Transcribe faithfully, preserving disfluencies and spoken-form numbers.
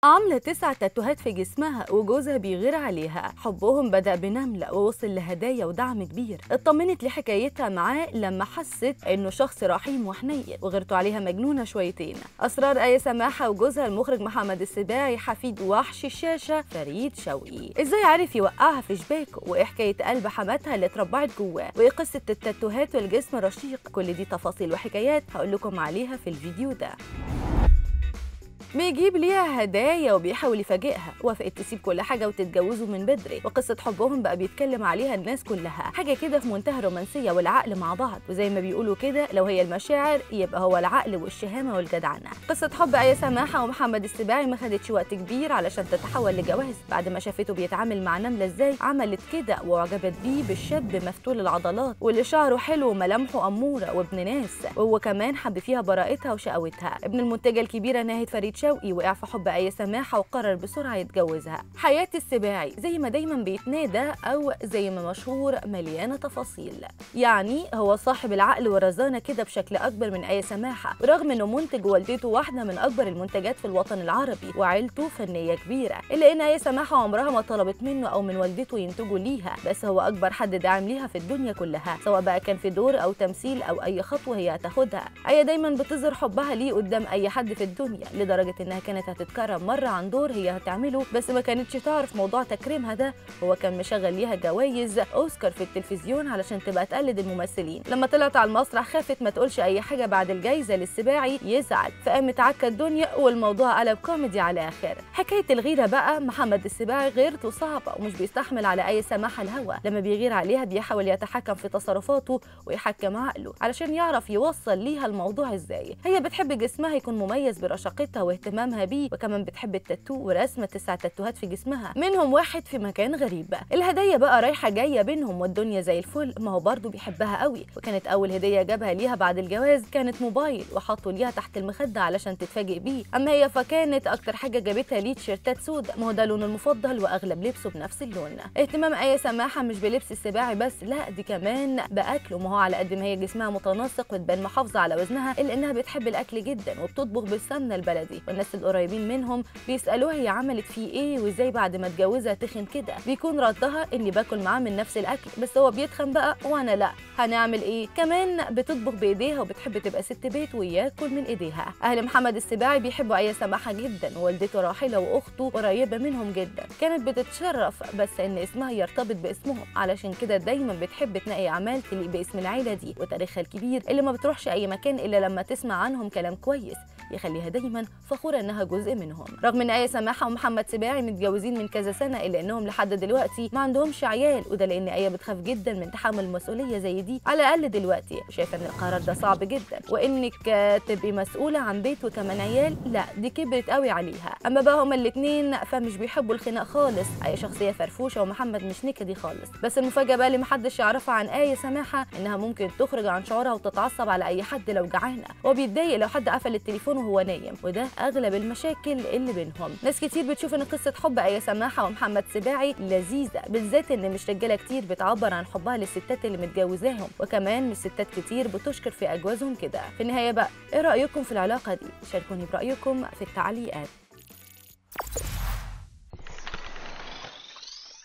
عاملة تسع تاتوهات في جسمها وجوزها بيغير عليها. حبهم بدأ بنملة ووصل لهدايا ودعم كبير. اطمنت لحكايتها معاه لما حست انه شخص رحيم وحنين، وغيرته عليها مجنونة شويتين. اسرار آية سماحة وجوزها المخرج محمد السباعي حفيد وحش الشاشة فريد شوقي. ازاي عرف يوقعها في شباكه، وايه حكاية قلب حماتها اللي اتربعت جواه، وايه قصة التاتوهات والجسم الرشيق. كل دي تفاصيل وحكايات هقول لكم عليها في الفيديو ده. بيجيب ليها هدايا وبيحاول يفاجئها، وافقت تسيب كل حاجه وتتجوزوا من بدري، وقصه حبهم بقى بيتكلم عليها الناس كلها. حاجه كده في منتهى الرومانسيه والعقل مع بعض، وزي ما بيقولوا كده لو هي المشاعر يبقى هو العقل والشهامه والجدعنه. قصه حب آية سماحه ومحمد السباعي ما خدتش وقت كبير علشان تتحول لجواز. بعد ما شافته بيتعامل مع نمله ازاي عملت كده، واعجبت بيه بالشاب مفتول العضلات واللي شعره حلو وملامحه اموره وابن ناس، وهو كمان حب فيها براءتها وشقاوتها. ابن المنتجه الكبيره ناهد فريد شوقي وقع في حب آية سماحة وقرر بسرعة يتجوزها. حياة السباعي زي ما دايما بيتنادى أو زي ما مشهور مليانة تفاصيل، يعني هو صاحب العقل والرزانة كده بشكل أكبر من آية سماحة، ورغم إنه منتج والدته واحدة من أكبر المنتجات في الوطن العربي وعيلته فنية كبيرة، إلا إن آية سماحة عمرها ما طلبت منه أو من والدته ينتجوا ليها، بس هو أكبر حد داعم ليها في الدنيا كلها، سواء بقى كان في دور أو تمثيل أو أي خطوة هي هتاخدها. آية دايما بتظهر حبها ليه قدام أي حد في الدنيا، لدرجة إنها كانت هتتكرم مرة عن دور هي هتعمله، بس ما كانتش تعرف موضوع تكريمها ده. هو كان مشغل ليها جوائز اوسكار في التلفزيون علشان تبقى تقلد الممثلين. لما طلعت على المسرح خافت ما تقولش اي حاجه بعد الجايزه للسباعي يزعل، فقامت عكا الدنيا والموضوع قلب كوميدي على اخر. حكايه الغيره بقى، محمد السباعي غيرته صعبه ومش بيستحمل على آية سماحه الهوى. لما بيغير عليها بيحاول يتحكم في تصرفاته ويحكم عقله علشان يعرف يوصل ليها الموضوع ازاي. هي بتحب جسمها يكون مميز برشاقتها واهتمامها بيه، وكمان بتحب التاتو ورسم تسع تاتوهات في جسمها، منهم واحد في مكان غريب. الهدايا بقى رايحه جايه بينهم والدنيا زي الفل، ما هو برضه بيحبها قوي. وكانت اول هديه جابها ليها بعد الجواز كانت موبايل، وحطه ليها تحت المخده علشان تتفاجئ بيه. اما هي فكانت اكتر حاجه جابتها ليه تيشيرتات سودا، ما هو ده لونه المفضل واغلب لبسه بنفس اللون. اهتمام آية سماحه مش بلبس السباعي بس، لا دي كمان باكله. ما هو على قد ما هي جسمها متناسق وتبان محافظه على وزنها، الا انها بتحب الاكل جدا وبتطبخ بالسمنه البلدي، والناس القريبين منهم بيسالوها هي عملت فيه ايه وازاي بعد ما اتجوزها تخن كده. بيكون ردها اني باكل معاه من نفس الاكل، بس هو بيتخن بقى وانا لا، هنعمل ايه؟ كمان بتطبخ بايديها وبتحب تبقى ست بيت وياكل من ايديها. اهل محمد السباعي بيحبوا آية سماحه جدا، ووالدته راحله واخته قريبه منهم جدا. كانت بتتشرف بس ان اسمها يرتبط باسمهم، علشان كده دايما بتحب تنقي اعمال تليق باسم العيله دي وتاريخها الكبير اللي ما بتروحش اي مكان الا لما تسمع عنهم كلام كويس يخليها دايما فخوره انها جزء منهم. رغم ان آية سماحه ومحمد سباعي متجوزين من كذا سنه، الا انهم لحد دلوقتي ما عندهمش عيال، وده لان آية بتخاف جدا من تحمل المسؤوليه زي دي، على الاقل دلوقتي شايفه ان القرار ده صعب جدا، وانك تبقي مسؤوله عن بيت وكمان عيال لا دي كبرت قوي عليها. اما بقى هما الاثنين فمش بيحبوا الخناق خالص. آية شخصيه فرفوشه ومحمد مش نكدي خالص. بس المفاجاه بقى اللي محدش يعرفها عن آية سماحه انها ممكن تخرج عن شعورها وتتعصب على اي حد لو جعانه، وبيتضايق لو حد قفل التليفون وهو نايم، وده اغلب المشاكل اللي بينهم. ناس كتير بتشوف ان قصه حب آية سماحه ومحمد سباعي لذيذه، بالذات ان مش رجاله كتير بتعبر عن حبها للستات اللي متجوزاهم، وكمان مش ستات كتير بتشكر في اجوازهم كده. في النهايه بقى ايه رايكم في العلاقه دي؟ شاركوني برايكم في التعليقات.